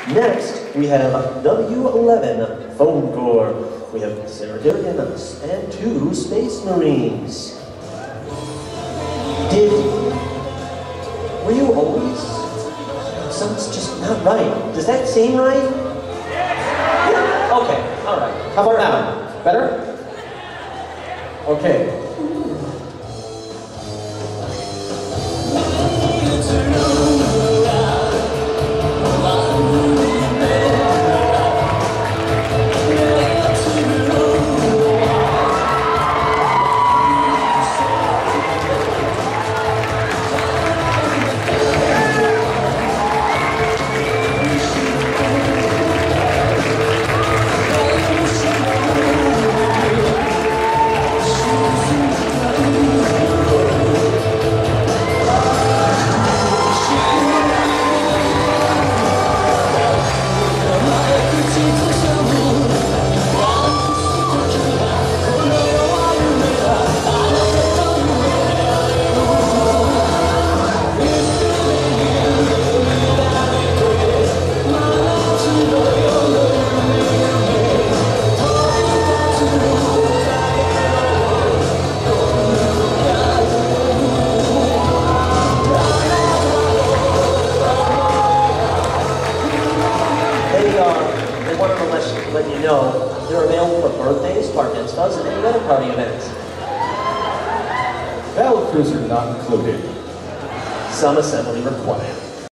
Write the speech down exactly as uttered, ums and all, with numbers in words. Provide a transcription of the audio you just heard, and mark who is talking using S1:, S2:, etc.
S1: Next, we have W eleven Phone Corps. We have Sarah Durganos and two Space Marines. Did, were you always, something's just not right. Does that seem right? Yeah. Okay, all right.
S2: How about now? Better? Okay.
S1: Let you know, they're available for birthdays, bar mitzvahs, and any other party events.
S2: Battlecruiser not included.
S1: Some assembly required.